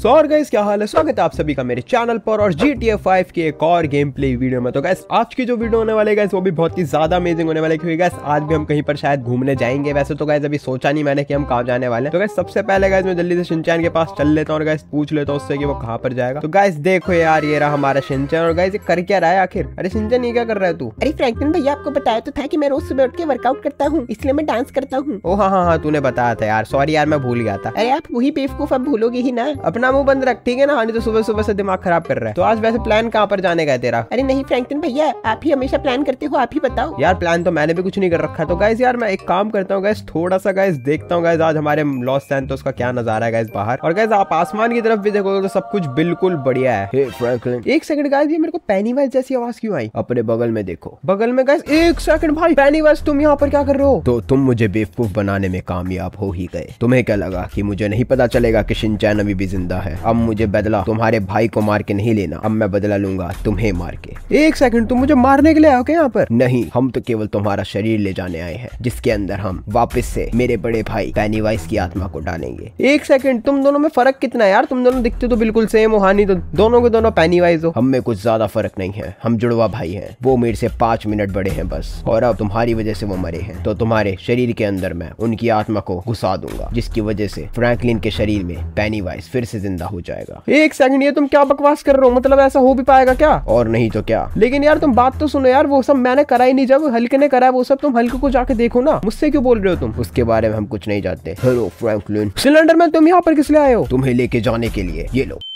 सो और गाइस क्या हाल है, स्वागत है आप सभी का मेरे चैनल पर और GTA 5 की एक और गेम प्ले वीडियो में। तो गाइस आज की जो वीडियो होने वाली है गाइस वो भी बहुत ही ज्यादा अमेजिंग होने वाली है, क्योंकि गाइस आज भी हम कहीं पर शायद घूमने जाएंगे। वैसे तो गाइस अभी सोचा नहीं मैंने कि हम कहाँ जाने वाले हैं। तो गाइस सबसे पहले गाइस मैं जल्दी से शिनचैन के पास चल लेता हूँ और गाइस पूछ लेता हूँ उससे कि वो कहाँ पर जाएगा। तो गाइस देखो यार, ये रहा हमारा शिनचैन। और गाइस ये कर क्या रहा है आखिर? अरे शिनचैन ये क्या कर रहा है तू? अरे फ्रैंकलिन भैया, आपको बताया तो था कि मैं रोज सुबह उठ के वर्कआउट करता हूँ, इसलिए मैं डांस करता हूँ। ओ हाँ, तूने बताया था यार, सॉरी यार मैं भूल गया था। अरे आप वही बेवकूफ अब भूलोगे ही ना। अपना मुंह बंद रख, ठीक है ना? हाँ, नहीं तो सुबह सुबह से दिमाग खराब कर रहा है। तो आज वैसे प्लान कहाँ पर जाने का है तेरा? अरे नहीं फ्रैंकलिन भैया, आप ही हमेशा प्लान करते हो, आप ही बताओ। यार प्लान तो मैंने भी कुछ नहीं कर रखा। तो गाइस यार मैं एक काम करता हूँ गाइस, थोड़ा सा गाइस देखता हूँ गाइस आज हमारे लॉस सैंटोस का क्या नजारा है गाइस बाहर। और गाइस आप आसमान की तरफ भी देखोगे तो सब कुछ बिल्कुल बढ़िया है। हे फ्रैंकलिन, एक सेकंड गाइस, ये मेरे को पेनीवाइज जैसी आवाज क्यों आई? अपने बगल में देखो, बगल में गाइस। एक सेकंड भाई, पेनीवाइज तुम यहाँ पर क्या कर रहे हो? तो तुम मुझे बेवकूफ बनाने में कामयाब हो ही गए। तुम्हें क्या लगा कि मुझे नहीं पता चलेगा कि शिनचैन अभी भी जिंदा है? अब मुझे बदला तुम्हारे भाई को मार के नहीं लेना, अब मैं बदला लूंगा तुम्हें मार के। एक सेकंड, तुम मुझे मारने के लिए आओ क्या यहाँ पर? नहीं, हम तो केवल तुम्हारा शरीर ले जाने आए हैं, जिसके अंदर हम वापस से मेरे बड़े भाई पेनीवाइज की आत्मा को डालेंगे। एक सेकंड, तुम दोनों में फर्क कितना है यार? तुम दोनों दिखते तो बिल्कुल सेम हो, हानि तो दोनों के दोनों पेनीवाइज हो। हम में कुछ ज्यादा फर्क नहीं है, हम जुड़वा भाई हैं। वो मेरे से 5 मिनट बड़े हैं बस, और अब तुम्हारी वजह से वो मरे हैं, तो तुम्हारे शरीर के अंदर मैं उनकी आत्मा को घुसा दूंगा, जिसकी वजह से फ्रैंकलिन के शरीर में पेनीवाइज फिर से जिंदा हो जाएगा। एक सेकंड, ये तुम क्या बकवास कर रहे हो? मतलब ऐसा हो भी पाएगा क्या? और नहीं तो क्या। लेकिन यार तुम बात तो सुनो यार, वो सब मैंने करा ही नहीं, जब हल्के ने करा है वो सब। तुम हल्के को जाके देखो ना, मुझसे क्यों बोल रहे हो तुम? उसके बारे में हम कुछ नहीं जानते। Hello Franklin. सिलेंडर मैन, तुम यहाँ पर किस लिए आए हो? तुम्हें लेके जाने के लिए। ये लो।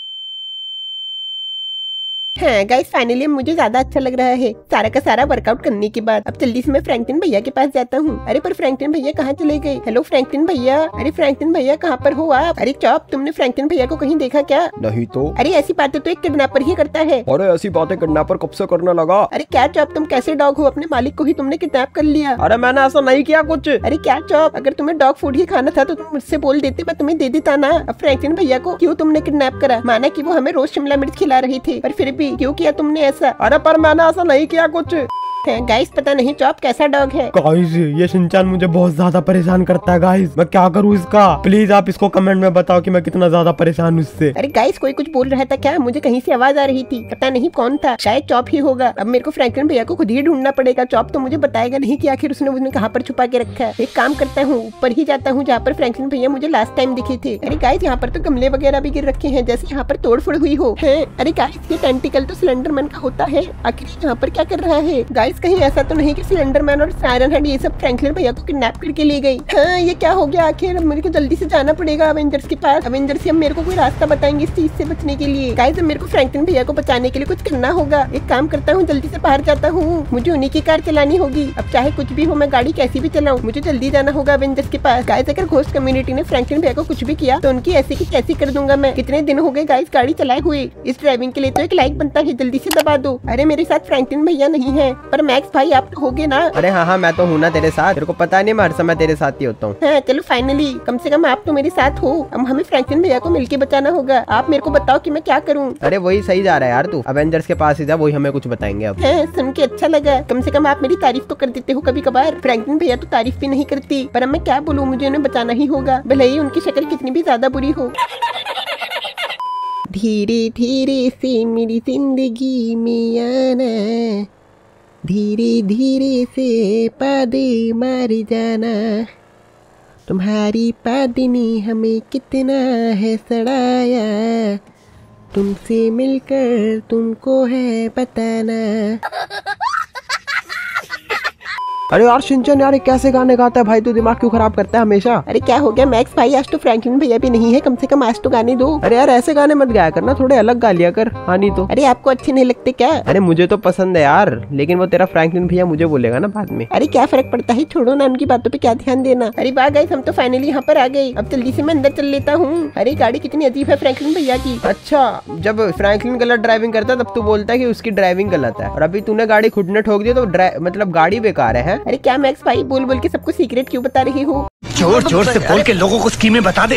हाँ गाइस, फाइनली मुझे ज्यादा अच्छा लग रहा है सारा का सारा वर्कआउट करने के बाद। अब जल्दी से मैं फ्रैंकलिन भैया के पास जाता हूँ। अरे पर फ्रैंकलिन भैया कहाँ चले गए? हेलो फ्रैंकलिन भैया, अरे फ्रैंकलिन भैया कहाँ पर हो आप? अरे चॉप, तुमने फ्रैंकलिन भैया को कहीं देखा क्या? नहीं तो। अरे ऐसी बातें तो एक किडनैपर ही करता है। अरे ऐसी बातें किडनैपर कब से करने लगा? अरे क्या चॉप, तुम कैसे डॉग हो? अपने मालिक को ही तुमने किडनैप कर लिया। अरे मैंने ऐसा नहीं किया कुछ। अरे क्या चॉप, अगर तुम्हें डॉग फूड ही खाना था तो तुम मुझसे बोल देते, मैं तुम्हें दे देता ना। अब फ्रैंकलिन भैया को क्यों तुमने किडनैप करा? माना कि वो हमें रोज शिमला मिर्च खिला रहे थे, पर फिर भी क्यों किया तुमने ऐसा? अरे पर मैंने ऐसा नहीं किया कुछ। गाइस पता नहीं चॉप कैसा डॉग है। गाइस ये शिनचैन मुझे बहुत ज्यादा परेशान करता है गाइस, मैं क्या करूँ इसका? प्लीज आप इसको कमेंट में बताओ कि मैं कितना ज्यादा परेशान हूँ इससे। अरे गाइस कोई कुछ बोल रहा था क्या? मुझे कहीं से आवाज आ रही थी, पता नहीं कौन था, शायद चॉप ही होगा। अब मेरे को फ्रैंकलिन भैया को खुद ही ढूंढना पड़ेगा। चॉप तो मुझे बताएगा नहीं कि आखिर उसने मुझे कहाँ पर छुपा के रखा है। एक काम करता हूँ, ऊपर ही जाता हूँ जहाँ पर फ्रैंकलिन भैया मुझे लास्ट टाइम दिखे थे। अरे गाइस यहाँ पर तो गमले वगैरह भी गिर रखे हैं, जैसे यहाँ पर तोड़फोड़ हुई हो। अरे गाइस ये टेंटिकल तो स्लेंडरमैन का होता है, आखिर यहाँ पर क्या कर रहा है? गाइस कहीं ऐसा तो नहीं कि स्लेंडरमैन और आयरन हेड ये सब फ्रैंकलिन भैया को किडनैप करके ले गई? हाँ, ये क्या हो गया आखिर? मेरे को जल्दी से जाना पड़ेगा अवेंजर्स के पास। अवेंजर्स अब मेरे को कोई रास्ता बताएंगे इस चीज से बचने के लिए। गाइस मेरे को फ्रैंकलिन भैया को बचाने के लिए कुछ करना होगा। एक काम करता हूँ, जल्दी से बाहर जाता हूँ, मुझे उन्हीं की कार चलानी होगी। अब चाहे कुछ भी हो, मैं गाड़ी कैसी भी चलाऊं, मुझे जल्दी जाना होगा अवेंजर्स के पास। गाइस अगर घोस्ट कम्युनिटी ने फ्रैंकलिन भैया को कुछ भी किया तो उनकी ऐसी की कैसी कर दूंगा मैं। कितने दिन हो गए गाइस गाड़ी चलाए हुए, इस ड्राइविंग के लिए तो एक लाइक बनता है, जल्दी से दबा दो। अरे मेरे साथ फ्रैंकलिन भैया नहीं है, पर मैक्स भाई आप तो होगे ना? अरे हाँ, मैं तो हूँ ना तेरे साथ, तेरे को पता नहीं मैं हर समय तेरे साथ ही होता हूँ। हाँ चलो फाइनली, कम से कम आप तो मेरे साथ हो। अब हमें फ्रैंकलिन भैया को मिलके बचाना होगा। आप मेरे को बताओ कि मैं क्या करूँ? अरे वही सही जा रहा है यार, तू अवेंजर्स के पास ही जा, वही हमें कुछ बताएंगे अब। हाँ, सुन के अच्छा लगा। कम से कम आप मेरी तारीफ तो कर देते हो कभी कभार। फ्रैंकलिन भैया तो तारीफ भी नहीं करती, पर अब मैं क्या बोलूँ, मुझे उन्हें बचाना ही होगा, भले ही उनकी शक्ल कितनी भी ज्यादा बुरी हो। धीरे धीरे से मेरी जिंदगी में आना, धीरे धीरे से पादे मार जाना, तुम्हारी पादी ने हमें कितना है सड़ाया, तुमसे मिलकर तुमको है बताना। अरे यार शिनचैन यार, कैसे गाने गाता है भाई? तू दिमाग क्यों खराब करता है हमेशा? अरे क्या हो गया मैक्स भाई, आज तो फ्रैंकलिन भैया भी नहीं है, कम से कम आज तो गाने दो। अरे यार ऐसे गाने मत गाया करना, थोड़े अलग गा लिया कर। हाँ नहीं तो। अरे आपको अच्छे नहीं लगते क्या? अरे मुझे तो पसंद है यार, लेकिन वो तेरा फ्रैंकलिन भैया मुझे बोलेगा ना बाद में। अरे क्या फर्क पड़ता है, छोड़ो ना, उनकी बातों पे क्या ध्यान देना। अरे वाह गाइस, हम तो फाइनली यहाँ पर आ गए। अब जल्दी से मैं अंदर चल लेता हूँ। अरे गाड़ी कितनी अजीब है फ्रैंकलिन भैया की। अच्छा, जब फ्रैंकलिन गलत ड्राइविंग करता है तब तू बोलता है कि उसकी ड्राइविंग गलत है, और अभी तूने गाड़ी खुद ने ठोक दी तो मतलब गाड़ी बेकार है? अरे क्या मैक्स भाई, बोल बोल के सबको सीक्रेट क्यों बता रही हो? जोर जोर से बोल के लोगों को स्कीमें बता दे।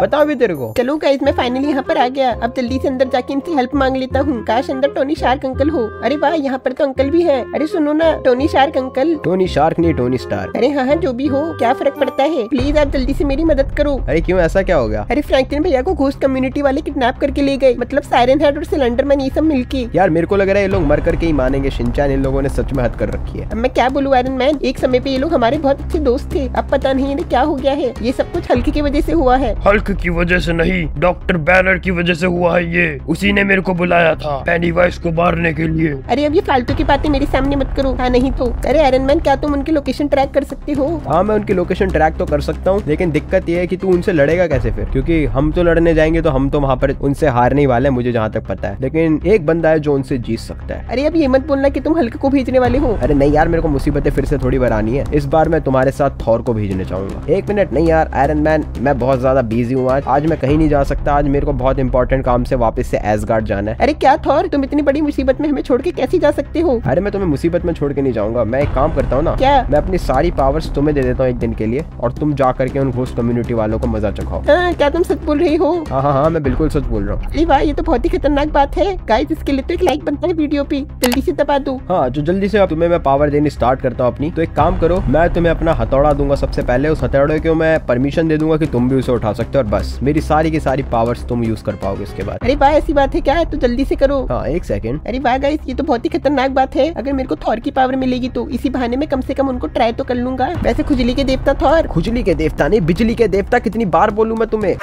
बताओ भी तेरे को। चलो गाइस मैं फाइनली यहाँ पर आ गया। अब जल्दी से अंदर जाके इनसे हेल्प मांग लेता हूँ। काश अंदर टोनी शार्क अंकल हो। अरे वाह यहाँ पर तो अंकल भी है। अरे सुनो ना Tony Shark uncle. Tony Shark नहीं टोनी स्टार। अरे हाँ जो भी हो क्या फर्क पड़ता है, प्लीज आप जल्दी से मेरी मदद करो। अरे क्यों ऐसा क्या हो गया? अरे फ्रैंकलिन भैया को घोस्ट कम्युनिटी वाले किडनैप करके ले गए, मतलब साइरन हेड और सिलेंडर मैन ये सब मिलके। यार मेरे को लग रहा है ये लोग मर करके ही मानेंगे। शिनचैन इन लोगों ने सच में हद कर रखी है। अब मैं क्या बोलूं आयरन मैन, एक समय पे ये लोग हमारे बहुत अच्छे दोस्त थे, अब पता नहीं इन्हें क्या हो गया है। ये सब कुछ हल्क की वजह से हुआ है। हल्क की वजह से नहीं, डॉक्टर बैनर की वजह से हुआ है ये। उसी ने मेरे को बुलाया था पेनीवाइज को मारने के लिए। अरे अब ये फालतू की बातें मेरे सामने मत करो, हाँ नहीं तो। अरे आयरन मैन क्या तुम उनकी लोकेशन ट्रैक कर सकते हो? हाँ मैं उनकी लोकेशन ट्रैक तो कर सकता हूँ, लेकिन दिक्कत ये है कि तू उनसे लड़ेगा कैसे फिर, क्योंकि हम तो लड़ने जाएंगे तो हम तो वहाँ पर उनसे हारने ही वाले हैं, मुझे जहाँ तक पता है। लेकिन एक बंदा है जो उनसे जीत सकता है। अरे अब ये मत बोलना कि तुम हल्क को भेजने वाले हो। अरे नहीं यार मेरे को मुसीबतें फिर से थोड़ी बनानी है। इस बार मैं तुम्हारे साथ थॉर को भेजने चाहूंगा। एक मिनट नहीं यार आयरन मैन, मैं बहुत ज्यादा बिजी हूँ आज मैं कहीं नहीं जा सकता। आज मेरे को बहुत इंपॉर्टेंट काम से वापस से एसगार्ड जाना है। अरे क्या थॉर, तुम इतनी बड़ी मुसीबत में हमें छोड़ के कैसे जा सकते हो? अरे मैं तुम्हें मुसीबत में छोड़ के नहीं जाऊंगा। मैं एक काम करता हूँ ना, क्या? मैं अपनी सारी पावर्स तुम्हें दे देता हूँ एक दिन के लिए, और तुम जा करके उन घोस्ट कम्युनिटी वालों को मजा चखाओ। हाँ, क्या तुम सच बोल रही हो? हाँ मैं बिल्कुल सच बोल रहा हूँ। अरे वाह ये तो बहुत ही खतरनाक बात है गाइस, इसके लिए तो एक लाइक बनता है वीडियो पे, जल्दी से दबा दो। हाँ जो जल्दी से तुम्हें मैं पावर देनी स्टार्ट करता हूँ अपनी। तो एक काम करो, मैं तुम्हें अपना हथौड़ा दूंगा सबसे पहले। उस हथौड़े को मैं परमिशन दे दूंगा कि तुम भी उसे उठा सकते हो, और बस मेरी सारी की सारी पावर्स तुम यूज कर पाओगे इसके बाद। अरे वाह ऐसी बात है क्या? तो जल्दी से करो। हाँ एक सेकंड। अरे वाह गाइस ये तो बहुत ही खतरनाक बात है। अगर मेरे को थॉर की पावर मिलेगी तो इसी बहाने में कम से कम उनको ट्राई तो कर लूंगा। वैसे खुजली के देवता थॉर। खुजली के देवता नहीं, बिजली के देवता। कितनी बार बोलूं मैं तुम्हें?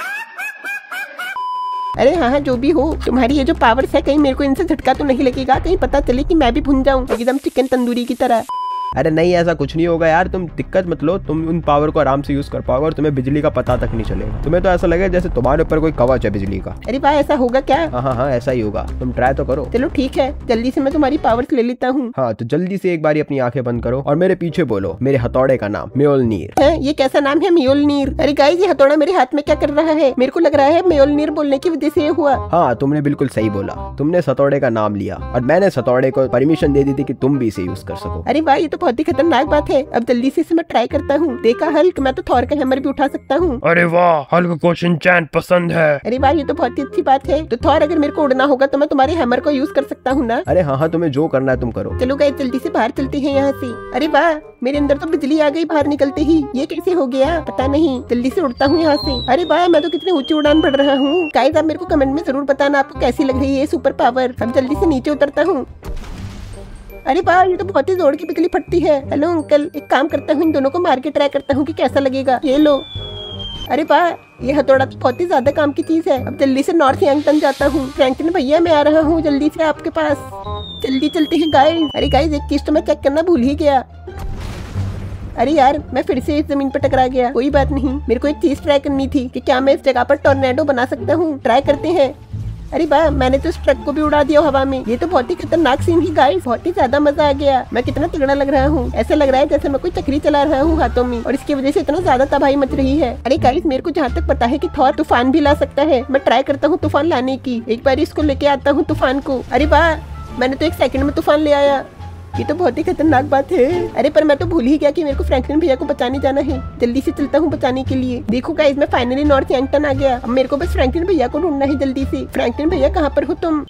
अरे हाँ जो भी हो, तुम्हारी ये जो पावर्स है कहीं मेरे को इनसे झटका तो नहीं लगेगा? कहीं पता चले कि मैं भी भुन जाऊं एकदम चिकन तंदूरी की तरह। अरे नहीं ऐसा कुछ नहीं होगा यार, तुम दिक्कत मत लो। तुम उन पावर को आराम से यूज कर पाओगे और तुम्हें बिजली का पता तक नहीं चलेगा। तुम्हें तो ऐसा लगेगा जैसे तुम्हारे ऊपर कोई कवच है बिजली का। अरे वाह ऐसा होगा क्या? हाँ ऐसा ही होगा, तुम ट्राई तो करो। चलो ठीक है, जल्दी से मैं तुम्हारी पावर्स ले लेता हूँ। हाँ तो जल्दी से एक बारी अपनी आंखें बंद करो और मेरे पीछे बोलो मेरे हथौड़े का नाम म्योलनीर है। ये कैसा नाम है म्योलनीर? अरे गाइस ये हथौड़ा मेरे हाथ में क्या कर रहा है? मेरे को लग रहा है म्योलनीर बोलने की वजह से ये हुआ। हाँ तुमने बिल्कुल सही बोला, तुमने इस हथौड़े का नाम लिया और मैंने इस हथौड़े को परमिशन दे दी थी कि तुम भी इसे यूज कर सको। अरे वाह ये तो बहुत ही खतरनाक बात है। अब जल्दी से इसे मैं ट्राई करता हूँ। देखा हल्क, मैं तो थॉर का हैमर भी उठा सकता हूँ। अरे वाह हल्क को शिनचैन पसंद है। अरे वाह ये तो बहुत ही अच्छी बात है। तो थॉर अगर मेरे को उड़ना होगा तो मैं तुम्हारे हैमर को यूज कर सकता हूँ ना? अरे हाँ तुम्हें जो करना है तुम करो। चलो गाइस जल्दी से बाहर चलते हैं यहाँ से। अरे वाह मेरे अंदर तो बिजली आ गई बाहर निकलते ही। ये कैसे हो गया पता नहीं। जल्दी से उड़ता हूँ यहाँ से। अरे वाह मैं तो कितनी ऊंची उड़ान बढ़ रहा हूँ। गाइस आप मेरे को कमेंट में जरूर बताना आपको कैसी लग रही है सुपर पावर। अब जल्दी से नीचे उतरता हूँ। अरे वाह ये तो बहुत ही जोर की बिजली फटती है। हेलो अंकल, एक काम करता हूँ इन दोनों को मार के ट्राई करता हूँ कि कैसा लगेगा। ये लो। अरे वाह ये हथौड़ा तो बहुत ही ज्यादा काम की चीज है। अब जल्दी से नॉर्थ यंगटन जाता हूँ। फ्रैंकलिन भैया मैं आ रहा हूँ जल्दी से आपके पास। जल्दी चलते हैं गाइस। अरे गाइस एक चीज तो मैं चेक करना भूल ही गया। अरे यार मैं फिर से इस जमीन पर टकरा गया। कोई बात नहीं, मेरे को एक चीज ट्राई करनी थी कि क्या मैं इस जगह पर टॉर्नेडो बना सकता हूँ। ट्राई करते हैं। अरे वाह मैंने तो इस ट्रक को भी उड़ा दिया हवा में। ये तो बहुत ही खतरनाक सीन ही गाइस, बहुत ही ज्यादा मजा आ गया। मैं कितना तगड़ा लग रहा हूँ। ऐसा लग रहा है जैसे मैं कोई चक्री चला रहा हूँ हाथों में, और इसकी वजह से इतना ज्यादा तबाही मच रही है। अरे गाइस मेरे को जहाँ तक पता है कि थॉर तूफान भी ला सकता है। मैं ट्राई करता हूँ तूफान लाने की। एक बार इसको लेके आता हूँ तूफान को। अरे वाह मैंने तो 1 सेकंड में तूफान ले आया। ये तो बहुत ही खतरनाक बात है। अरे पर मैं तो भूल ही गया कि मेरे को फ्रैंकलिन भैया को बचाने जाना है। जल्दी से चलता हूँ बचाने के लिए। देखो गाइस मैं फाइनली नॉर्थ यंगटन आ गया। अब मेरे को बस फ्रैंकलिन भैया को ढूंढना है जल्दी से। फ्रैंकलिन भैया कहाँ पर हो तुम?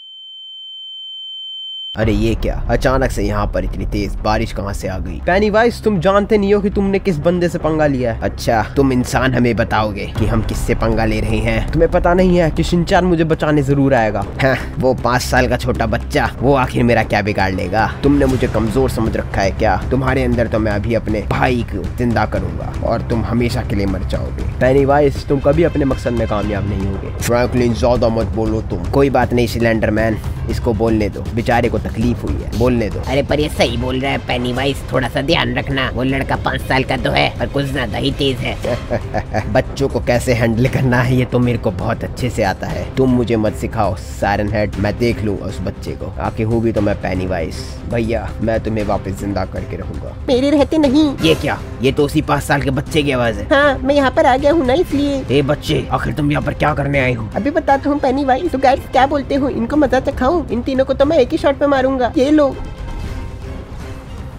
अरे ये क्या, अचानक से यहाँ पर इतनी तेज बारिश कहाँ से आ गई? पेनीवाइज तुम जानते नहीं हो कि तुमने किस बंदे से पंगा लिया है। अच्छा तुम इंसान हमें बताओगे कि हम किससे पंगा ले रहे हैं? तुम्हें पता नहीं है कि शिनचैन मुझे बचाने जरूर आएगा। हाँ, वो 5 साल का छोटा बच्चा, वो आखिर मेरा क्या बिगाड़ लेगा? तुमने मुझे कमजोर समझ रखा है क्या? तुम्हारे अंदर तो मैं अभी अपने भाई को जिंदा करूंगा और तुम हमेशा के लिए मर जाओगे। पेनीवाइज तुम कभी अपने मकसद में कामयाब नहीं होगे। फ्रैंकलिन ज्यादा मत बोलो तुम। कोई बात नहीं सिलेंडर मैन, इसको बोलने दो, बेचारे को तकलीफ हुई है, बोलने दो। अरे पर ये सही बोल रहा है पेनीवाइज, थोड़ा सा ध्यान रखना। वो लड़का 5 साल का तो है पर कुछ ज्यादा ही तेज है। बच्चों को कैसे हैंडल करना है ये तो मेरे को बहुत अच्छे से आता है। तुम मुझे मत सिखाओ सायरन हेड, मैं देख लूंगा उस बच्चे को। आखिर हूँ भी तो मैं पेनीवाइज। भैया मैं तुम्हें वापस जिंदा करके रहूंगा। मेरे रहते नहीं। ये क्या, ये तो उसी 5 साल के बच्चे की आवाज है। हाँ मैं यहाँ पर आ गया हूँ ना इसलिए। ए बच्चे, आखिर तुम यहाँ पर क्या करने आए हो? अभी बताता हूँ पेनीवाइज। तो गाइस क्या बोलते हो, इनको मजा चखाऊं? इन तीनों को तो मैं एक ही शॉट पे मारूंगा। ये लो।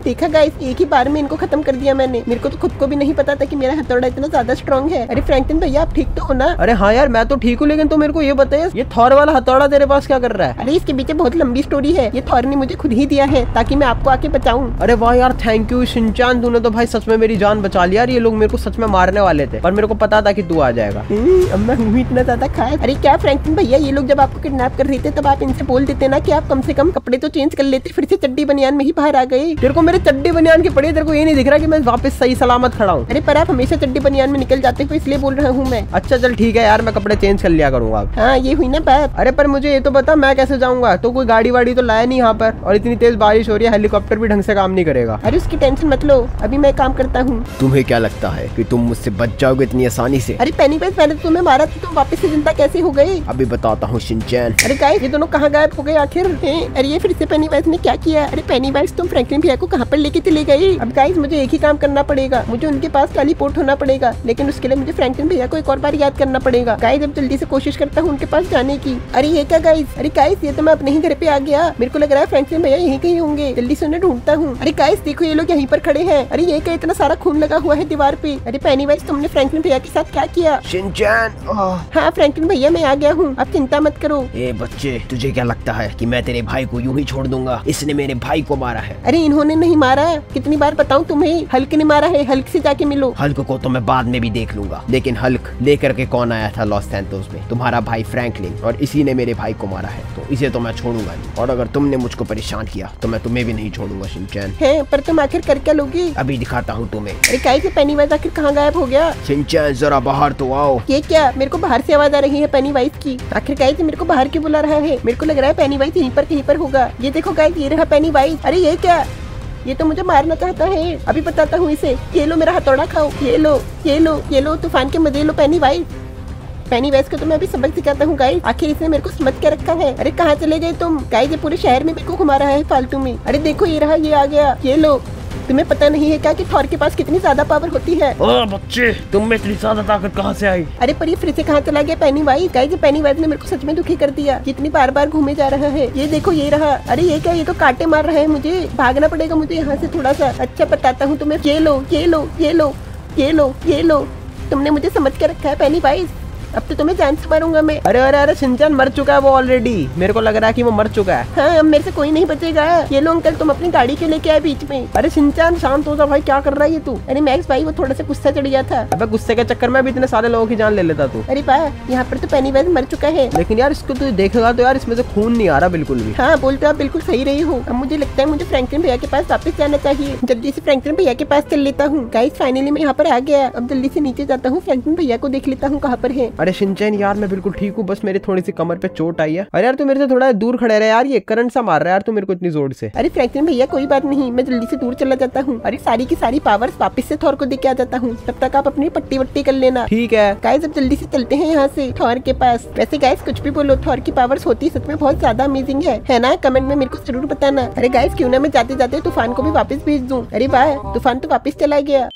देखा गाइस, एक ही बार में इनको खत्म कर दिया मैंने। मेरे को तो खुद को भी नहीं पता था कि मेरा हथौड़ा इतना ज्यादा स्ट्रॉन्ग है। अरे फ्रैंकलिन भैया आप ठीक तो हो ना? अरे हाँ यार मैं तो ठीक हूँ, लेकिन तो मेरे को ये बताइए ये थॉर वाला हथौड़ा तेरे पास क्या कर रहा है? अरे इसके पीछे बहुत लंबी स्टोरी है। ये थॉर ने मुझे खुद ही दिया है ताकि मैं आपको आके बचाऊं। अरे वाह यार, थैंक यू शिनचैन, तूने तो भाई सच में मेरी जान बचा लिया यार। ये लोग मेरे को सच में मारने वाले थे, पर मेरे को पता था कि तू आ जाएगा। अब मैं हूँ इतना ज्यादा खास। अरे क्या फ्रैंकलिन भैया, ये लोग जब आपको किडनैप कर रहे थे तब आप इनसे बोल देते ना कि आप कम से कम कपड़े तो चेंज कर लेते, फिर से चड्डी बनियान में ही बाहर आ गए। तेरे को मेरे चड्डी बनियान के पड़े, तेरे को ये नहीं दिख रहा कि मैं वापस सही सलामत खड़ा हूँ? अरे पर आप हमेशा चड्डी बनियान में निकल जाते हो, इसलिए बोल रहा हूँ मैं। अच्छा चल ठीक है यार, मैं कपड़े चेंज कर लिया करूंगा। हाँ ये हुई ना बात। अरे पर मुझे ये तो बता मैं कैसे जाऊंगा? तो कोई गाड़ी वाड़ी तो लाया नहीं यहाँ पर, और इतनी तेज बारिश हो रही है, हेलीकॉप्टर भी ढंग से काम नहीं करेगा। अरे उसकी टेंशन मत लो, अभी मैं काम करता हूँ। तुम्हें क्या लगता है कि तुम मुझसे बच जाओगे इतनी आसानी से? अरे पेनीवाइज मैंने तुम्हें मारा था, तुम वापस से जिंदा कैसे हो गए? अभी बताता हूँ शिनचैन। अरे गाइस ये दोनों कहाँ गायब हो गए आखिर? अरे ये फिर से पेनीवाइज ने क्या किया? अरे पेनीवाइज तुम फ्रैंकलिन भैया को कहाँ पर लेके चले गए? अब गाइस मुझे एक ही काम करना पड़ेगा, मुझे उनके पास टेलीपोर्ट होना पड़ेगा, लेकिन उसके लिए मुझे फ्रैंकलिन भैया को एक और बार याद करना पड़ेगा। गाइस अब जल्दी से कोशिश करता हूँ उनके पास जाने की। अरे ये क्या गाइस? अरे गाइस ये तो मैं अपने ही घर पे आ गया। मेरे को लग रहा है फ्रैंकलिन भैया यहीं कहीं होंगे, जल्दी से उन्हें ढूंढता हूँ। अरे गाइस देखो ये लोग यहीं पर खड़े हैं। अरे ये क्या इतना सारा खून लगा हुआ है दीवार पे? अरे पेनीवाइज तुमने फ्रैंकलिन भैया के साथ क्या किया? शिनचैन हाँ फ्रैंकलिन भैया मैं आ गया हूँ, आप चिंता मत करो। ए बच्चे, तुझे क्या लगता है कि मैं तेरे भाई को यूं ही छोड़ दूंगा? इसने मेरे भाई को मारा है। अरे इन्होंने नहीं मारा, कितनी बार बताऊं तुम्हें, हल्क ने मारा है। हल्क से जाके मिलो। हल्क को तो मैं बाद में भी देख लूंगा, लेकिन हल्क लेकर के कौन आया था लॉस सैंटोस में? तुम्हारा भाई फ्रैंकलिन, और इसी ने मेरे भाई को मारा है, तो इसे तो मैं छोड़ूंगा नहीं। और अगर तुमने मुझको परेशान किया तो मैं तुम्हें भी नहीं छोड़ूंगा शिनचैन। है पर तुम आखिर कर क्या लोगे? अभी दिखाता हूँ तुम्हें। अरे काहे से पेनीवाइज आखिर कहाँ गायब हो गया? शिनचैन जरा बाहर तो आओ। ये क्या, मेरे को बाहर से आवाज आ रही है पेनीवाइज की। आखिर काहे से मेरे को बाहर क्यों बुला रहा है? मेरे को लग रहा है पेनीवाइज यहीं पर कहीं पर होगा। ये देखो गाइस, ये रहा पेनीवाइज। अरे ये क्या, ये तो मुझे मारना चाहता है। अभी बताता हूँ इसे। ये लो मेरा हथौड़ा खाओ, ये लो ये लो ये लो, तूफान के मजे लो पेनीवाइज। पेनीवाइज को तो मैं अभी सबक सिखाता हूँ गाइस, आखिर इसने मेरे को समझ के रखा है। अरे कहाँ चले गए तुम? गाइस ये पूरे शहर में मेरे को घुमा रहा है फालतू में। अरे देखो ये रहा, ये आ गया। ये लो, तुम्हें पता नहीं है क्या कि थॉर के पास कितनी ज्यादा पावर होती है? ओ बच्चे, तुम में इतनी ज्यादा ताकत कहाँ से आई? अरे पर ये फिर से कहाँ चला गया पेनीवाइज? गाइस ये पेनीवाइज ने मेरे को सच में दुखी कर दिया, कितनी बार बार घूमे जा रहा है। ये देखो ये रहा। अरे ये क्या, ये तो कांटे मार रहा है मुझे, भागना पड़ेगा मुझे यहाँ से थोड़ा सा। अच्छा बताता हूँ तुम्हें, ये लो ये लो ये लो ये लो ये लो, तुमने मुझे समझ के रखा है पेनीवाइज, अब तो तुम्हें जान से मारूंगा मैं। अरे अरे अरे शिनचैन मर चुका है वो ऑलरेडी, मेरे को लग रहा है कि वो मर चुका है। हाँ अब मेरे से कोई नहीं बचेगा। ये लो अंकल, तुम अपनी गाड़ी क्यों लेके आए बीच में? अरे शिनचैन शांत हो जा भाई, क्या कर रहा है ये तू? अरे मैक्स भाई वो थोड़ा सा गुस्सा चढ़ गया था। अबे गुस्से के चक्कर में भी इतने सारे लोगों की जान ले लेता तू। अरे वाह, यहाँ पर तो पेनीवाइज मर चुका है। लेकिन यार इसको तू देखेगा तो यार इसमें से खून नहीं आ रहा बिल्कुल भी। हाँ बोलते आप बिल्कुल सही रही हो। अब मुझे लगता है मुझे फ्रैंकलिन भैया के पास वापस जाना चाहिए। जल्दी से फ्रैंकलिन भैया के पास चल लेता हूँ। गाइस फाइनली मैं यहाँ पर आ गया। अब जल्दी से नीचे जाता हूँ, फ्रैंकलिन भैया को देख लेता हूँ कहाँ पर है। अरे शिनचैन यार मैं बिल्कुल ठीक हूँ, बस मेरी थोड़ी सी कमर पे चोट आई है। अरे यार तू मेरे से थोड़ा दूर खड़े रहे यार, ये करंट सा मार रहा है यार तू मेरे को इतनी जोर से। अरे फ्रैंकलिन भैया कोई बात नहीं, मैं जल्दी से दूर चला जाता हूँ। अरे सारी की सारी पावर्स वापस से थॉर को दे के आ जाता हूँ, तब तक आप अपनी पट्टी वट्टी कर लेना। ठीक है गाइस अब जल्दी से चलते हैं यहाँ से थॉर के पास। वैसे गाइस कुछ भी बोलो, थॉर की पावर्स होती सच में बहुत ज्यादा अमेजिंग है ना? कमेंट में मेरे को जरूर बताना। अरे गाइस क्यों ना मैं जाते जाते तूफान को भी वापस भेज दूं। अरे वाह, तूफान तो वापस चला गया।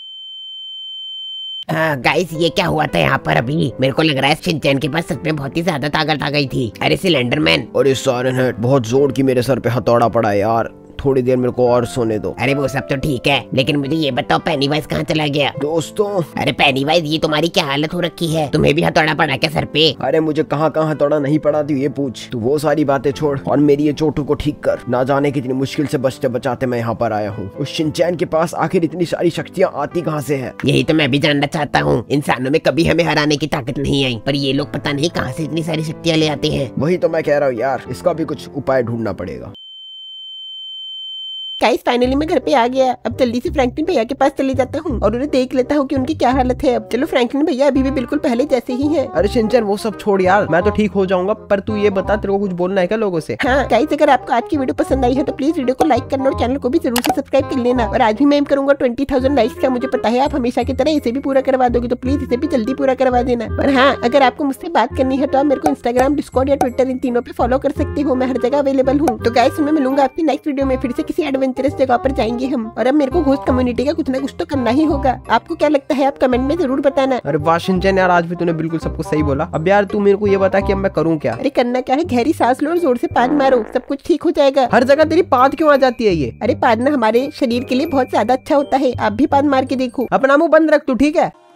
गाइस ये क्या हुआ था यहाँ पर अभी? मेरे को लग रहा है शिनचैन के पास सच में बहुत ही ज्यादा ताकत आ गई थी। अरे सिलेंडरमैन, और इस सारे ने बहुत जोर की मेरे सर पे हथौड़ा पड़ा है यार, थोड़ी देर मेरे को और सोने दो। अरे वो सब तो ठीक है, लेकिन मुझे ये बताओ पेनीवाइज कहाँ चला गया? दोस्तों अरे पेनीवाइज ये तुम्हारी क्या हालत हो रखी है? तुम्हें भी हथौड़ा पड़ा क्या सर पे? अरे मुझे कहाँ कहाँ हथौड़ा नहीं पड़ा थी ये पूछ, तू वो सारी बातें छोड़ और मेरी ये चोटों को ठीक कर। ना जाने कितनी मुश्किल से बचते बचाते मैं यहाँ पर आया हूँ। उस शिनचैन के पास आखिर इतनी सारी शक्तियाँ आती कहाँ से है? यही तो मैं भी जानना चाहता हूँ। इंसानों में कभी हमें हराने की ताकत नहीं आई, पर ये लोग पता नहीं कहाँ से इतनी सारी शक्तियाँ ले आते हैं। वही तो मैं कह रहा हूँ यार, इसका भी कुछ उपाय ढूंढना पड़ेगा। गाइस फाइनली मैं घर पे आ गया। अब जल्दी से फ्रैंकलिन भैया के पास चले जाता हूँ और उन्हें देख लेता हूँ कि उनकी क्या हालत है। अब चलो फ्रैंकलिन भैया अभी भी बिल्कुल पहले जैसे ही हैं। अरे शिनचैन वो सब छोड़ यार, मैं तो ठीक हो जाऊंगा, पर तू ये बता तेरे को कुछ बोलना है क्या लोगों से? हाँ गाइस अगर आपको आज की वीडियो पसंद आई है तो प्लीज वीडियो को लाइक करना और चैनल को भी जरूर से सब्सक्राइब कर लेना। और आज भी मैं एम करूंगा 20,000 लाइक्स का। मुझे पता है आप हमेशा की तरह इसे भी पूरा करवा दोगे, तो प्लीज इसे भी जल्दी पूरा करवा देना। और हाँ अगर आपको मुझसे बात करनी है तो आप मेरे को इंस्टाग्राम, डिस्कॉर्ड या ट्विटर इन तीनों पे फॉलो कर सकते हो। मैं हर जगह अवेलेबल हूँ। तो गाइस मैं मिलूंगा आपकी नेक्स्ट वीडियो में फिर से किसी एडवेंचर एडवेंचरस जगह पर जाएंगे हम, और अब मेरे को घोस्ट कम्युनिटी का कुछ ना कुछ तो करना ही होगा। आपको क्या लगता है? आप कमेंट में जरूर बताना। अरे वाह शिनचैन यार, आज भी तूने बिल्कुल सबको सही बोला। अब यार तू मेरे को ये बता कि अब मैं करूँ क्या? अरे करना क्या है, गहरी सांस लो और जोर से पाद मारो, सब कुछ ठीक हो जाएगा। हर जगह तेरी पाद क्यों आ जाती है ये? अरे पादना हमारे शरीर के लिए बहुत ज्यादा अच्छा होता है, आप भी पाद मार के देखो। अपना मुंह बंद रख तू, ठीक है?